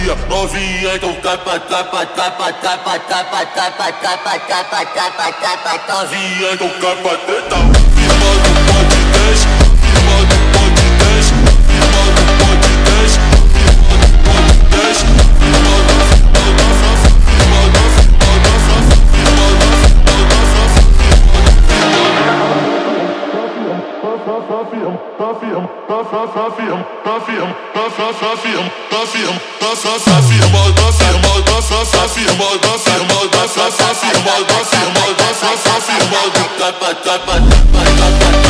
novinha, então capa, capa, capa, capa, capa, capa, capa, capa, capa, capa, novinha, então capa, teta. Firma do podcast, firma do podcast, firma do podcast, firma do firma do